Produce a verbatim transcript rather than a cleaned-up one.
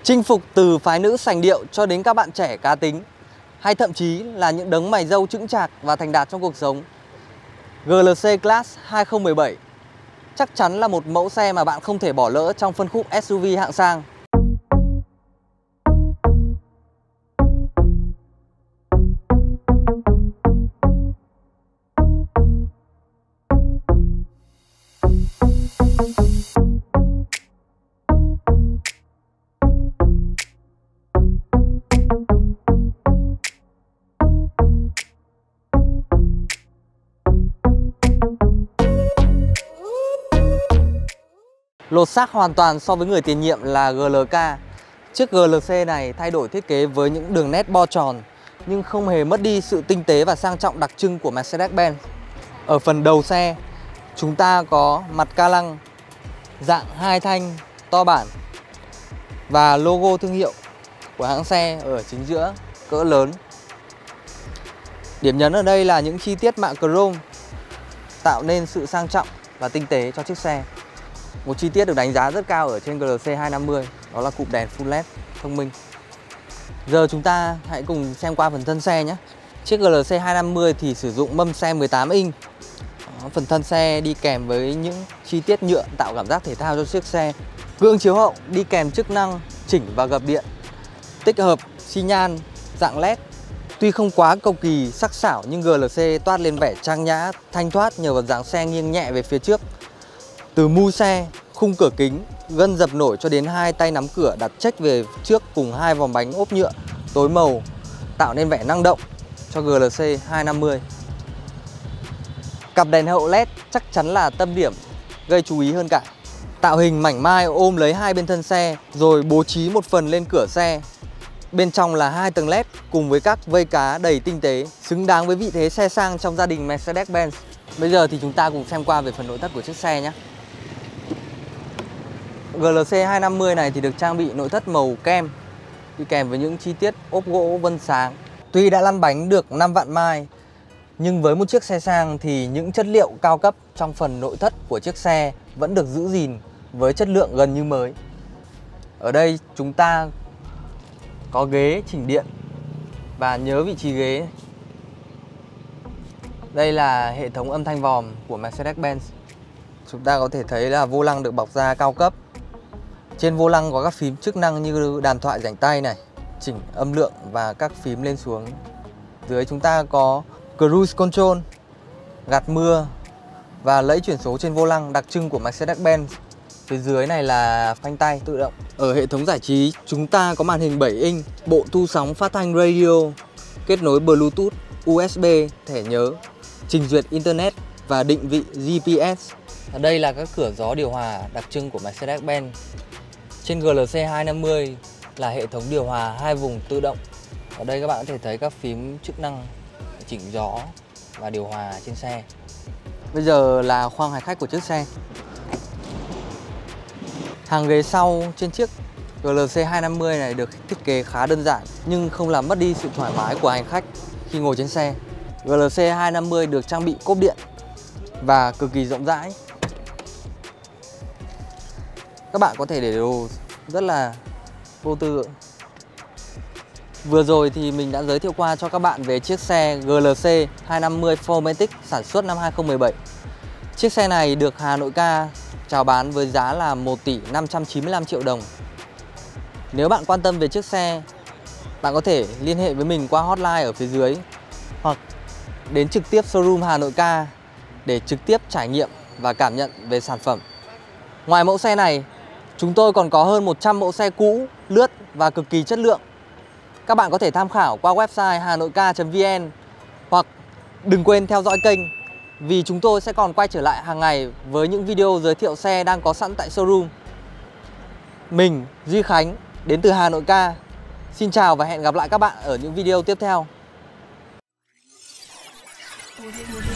Chinh phục từ phái nữ sành điệu cho đến các bạn trẻ cá tính, hay thậm chí là những đấng mày râu chững chạc và thành đạt trong cuộc sống, giê lờ xê Class hai không một bảy chắc chắn là một mẫu xe mà bạn không thể bỏ lỡ trong phân khúc ét u vê hạng sang. Lột xác hoàn toàn so với người tiền nhiệm là giê lờ ca. Chiếc giê lờ xê này thay đổi thiết kế với những đường nét bo tròn nhưng không hề mất đi sự tinh tế và sang trọng đặc trưng của Mercedes-Benz. Ở phần đầu xe, chúng ta có mặt ca lăng dạng hai thanh to bản và logo thương hiệu của hãng xe ở chính giữa cỡ lớn. Điểm nhấn ở đây là những chi tiết mạ chrome tạo nên sự sang trọng và tinh tế cho chiếc xe. Một chi tiết được đánh giá rất cao ở trên giê lờ xê hai năm mươi đó là cụm đèn full led thông minh. Giờ chúng ta hãy cùng xem qua phần thân xe nhé. Chiếc giê lờ xê hai năm mươi thì sử dụng mâm xe mười tám inch. Phần thân xe đi kèm với những chi tiết nhựa tạo cảm giác thể thao cho chiếc xe. Gương chiếu hậu đi kèm chức năng chỉnh và gập điện, tích hợp xi nhan dạng led. Tuy không quá cầu kỳ sắc sảo nhưng giê lờ xê toát lên vẻ trang nhã, thanh thoát nhờ vào dáng xe nghiêng nhẹ về phía trước. Từ mui xe, khung cửa kính, gân dập nổi cho đến hai tay nắm cửa đặt chếch về trước cùng hai vòng bánh ốp nhựa tối màu tạo nên vẻ năng động cho giê lờ xê hai năm mươi. Cặp đèn hậu led chắc chắn là tâm điểm gây chú ý hơn cả. Tạo hình mảnh mai ôm lấy hai bên thân xe rồi bố trí một phần lên cửa xe. Bên trong là hai tầng led cùng với các vây cá đầy tinh tế, xứng đáng với vị thế xe sang trong gia đình Mercedes-Benz. Bây giờ thì chúng ta cùng xem qua về phần nội thất của chiếc xe nhé. giê lờ xê hai năm mươi này thì được trang bị nội thất màu kem đi kèm với những chi tiết ốp gỗ vân sáng. Tuy đã lăn bánh được năm vạn mai nhưng với một chiếc xe sang thì những chất liệu cao cấp trong phần nội thất của chiếc xe vẫn được giữ gìn với chất lượng gần như mới. Ở đây chúng ta có ghế chỉnh điện và nhớ vị trí ghế. Đây là hệ thống âm thanh vòm của Mercedes-Benz. Chúng ta có thể thấy là vô lăng được bọc da cao cấp. Trên vô lăng có các phím chức năng như đàn thoại rảnh tay này, chỉnh âm lượng và các phím lên xuống. Dưới chúng ta có Cruise Control, gạt mưa và lẫy chuyển số trên vô lăng đặc trưng của Mercedes-Benz. Phía dưới này là phanh tay tự động. Ở hệ thống giải trí chúng ta có màn hình bảy inch, bộ thu sóng phát thanh radio, kết nối Bluetooth, u ét bê, thẻ nhớ, trình duyệt Internet và định vị giê pê ét. Ở đây là các cửa gió điều hòa đặc trưng của Mercedes-Benz. Trên giê lờ xê hai năm mươi là hệ thống điều hòa hai vùng tự động. Ở đây các bạn có thể thấy các phím chức năng chỉnh gió và điều hòa trên xe. Bây giờ là khoang hành khách của chiếc xe. Hàng ghế sau trên chiếc giê lờ xê hai năm mươi này được thiết kế khá đơn giản nhưng không làm mất đi sự thoải mái của hành khách khi ngồi trên xe. giê lờ xê hai năm mươi được trang bị cốp điện và cực kỳ rộng rãi. Các bạn có thể để đồ rất là vô tư. Vừa rồi thì mình đã giới thiệu qua cho các bạn về chiếc xe giê lờ xê hai năm mươi bốn Matic sản xuất năm hai không một bảy. Chiếc xe này được Hà Nội Car chào bán với giá là một tỷ năm trăm chín mươi lăm triệu đồng. Nếu bạn quan tâm về chiếc xe, bạn có thể liên hệ với mình qua hotline ở phía dưới hoặc đến trực tiếp showroom Hà Nội Car để trực tiếp trải nghiệm và cảm nhận về sản phẩm. Ngoài mẫu xe này, chúng tôi còn có hơn một trăm mẫu xe cũ, lướt và cực kỳ chất lượng. Các bạn có thể tham khảo qua website hanoicar chấm vn hoặc đừng quên theo dõi kênh vì chúng tôi sẽ còn quay trở lại hàng ngày với những video giới thiệu xe đang có sẵn tại showroom. Mình, Duy Khánh, đến từ Hà Nội Car. Xin chào và hẹn gặp lại các bạn ở những video tiếp theo.